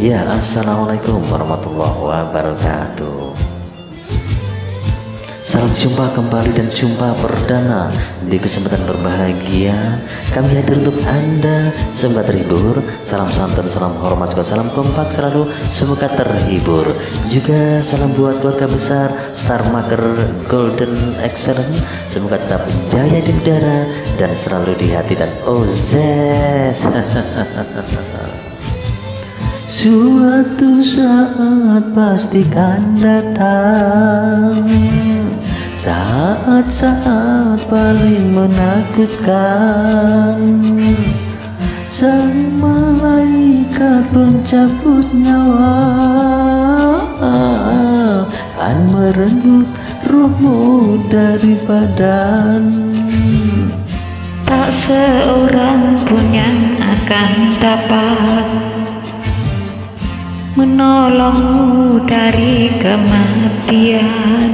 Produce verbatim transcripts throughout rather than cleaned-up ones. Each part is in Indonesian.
Ya, assalamualaikum warahmatullahi wabarakatuh. Salam jumpa kembali dan jumpa perdana di kesempatan berbahagia. Kami hadir untuk Anda, sobat terhibur. Salam santun, salam hormat, juga salam kompak selalu, semoga terhibur. Juga salam buat keluarga besar Star Maker Golden Excellent, semoga tetap jaya di udara dan selalu di hati dan ozes. Suatu saat pastikan datang, saat-saat paling menakutkan. Sang malaikat pencabut nyawa akan merenggut ruhmu dari badan. Tak seorang pun yang akan dapat menolongmu dari kematian.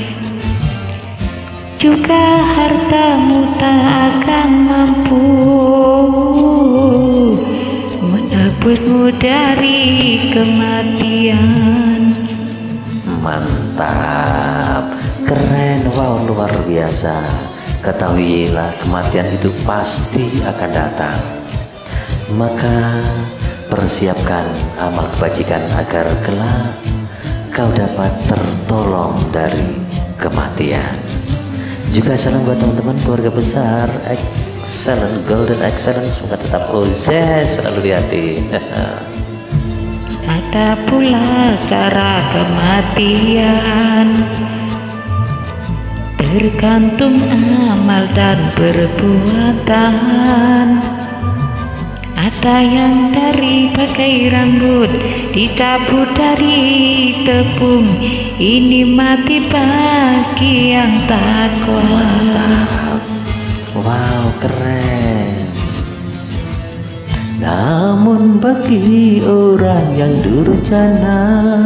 Juga hartamu tak akan mampu menebusmu dari kematian. Mantap, keren, wow, luar biasa. Ketahuilah kematian itu pasti akan datang. Maka persiapkan amal kebajikan agar kelak kau dapat tertolong dari kematian. Juga salam buat teman-teman keluarga besar Excellent Golden Excellent, semoga tetap ozes selalu di hati. Ada pula cara kematian, tergantung amal dan perbuatan. Ada yang dari bagai rambut dicabut dari tepung, ini mati bagi yang takwa. Wow, keren. Namun bagi orang yang durjana,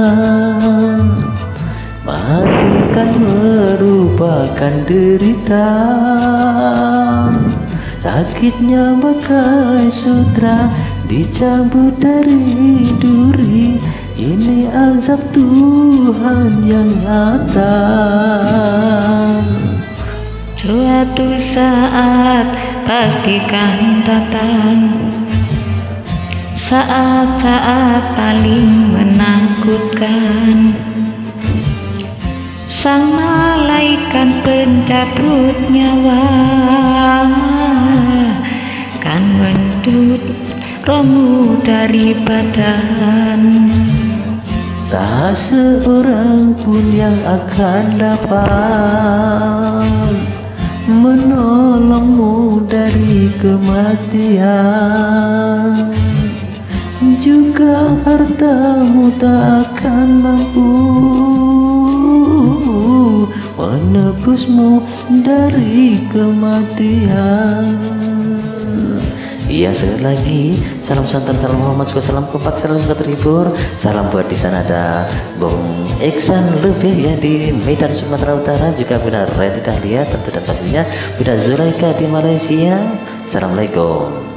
mati kan merupakan derita. Sakitnya bagai sutra dicabut dari duri, ini azab Tuhan yang nyata. Suatu saat pastikan datang, saat-saat paling menakutkan. Sang malaikat pencabut nyawa kan mendut rohmu dari badan. Tak seorang pun yang akan dapat menolongmu dari kematian. Juga hartamu tak akan mampu menebusmu dari kematian. Iya, sekali lagi salam santan, salam hormat, juga salam kompak, salam terhibur. Salam buat di sana ada Bung Iksan Lubis ya di Medan Sumatera Utara, juga Bunda Redi Dahlia tentu dan pastinya Bunda Zulaika di Malaysia. Assalamualaikum.